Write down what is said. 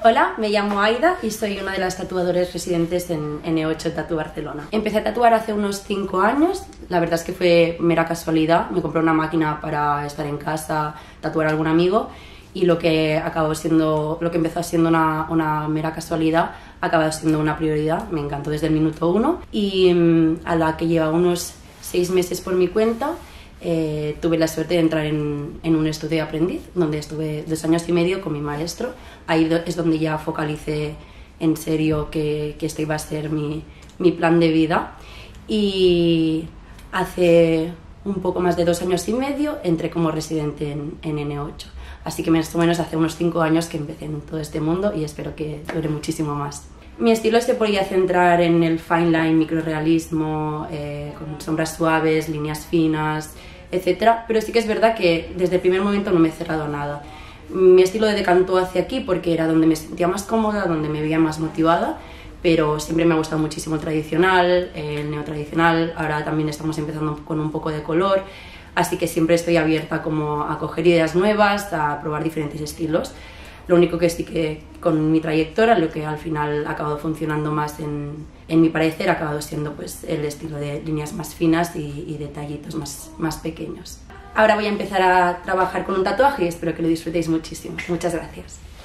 Hola, me llamo Aida y soy una de las tatuadores residentes en N8 Tattoo Barcelona. Empecé a tatuar hace unos 5 años, la verdad es que fue mera casualidad. Me compré una máquina para estar en casa, tatuar a algún amigo, y lo que empezó siendo una mera casualidad ha acabado siendo una prioridad. Me encantó desde el minuto 1 y a la que lleva unos 6 meses por mi cuenta, tuve la suerte de entrar en un estudio de aprendiz, donde estuve 2 años y medio con mi maestro. Ahí es donde ya focalicé en serio que este iba a ser mi plan de vida. Y hace un poco más de 2 años y medio entré como residente en N8. Así que más o menos hace unos 5 años que empecé en todo este mundo y espero que dure muchísimo más. Mi estilo se podía centrar en el fine line, microrrealismo, con sombras suaves, líneas finas, etc. Pero sí que es verdad que desde el primer momento no me he cerrado a nada. Mi estilo decantó hacia aquí porque era donde me sentía más cómoda, donde me veía más motivada, pero siempre me ha gustado muchísimo el tradicional, el neotradicional. Ahora también estamos empezando con un poco de color, así que siempre estoy abierta como a coger ideas nuevas, a probar diferentes estilos. Lo único que sí que con mi trayectoria, lo que al final ha acabado funcionando más en mi parecer, ha acabado siendo pues el estilo de líneas más finas y detallitos más pequeños. Ahora voy a empezar a trabajar con un tatuaje y espero que lo disfrutéis muchísimo. Muchas gracias.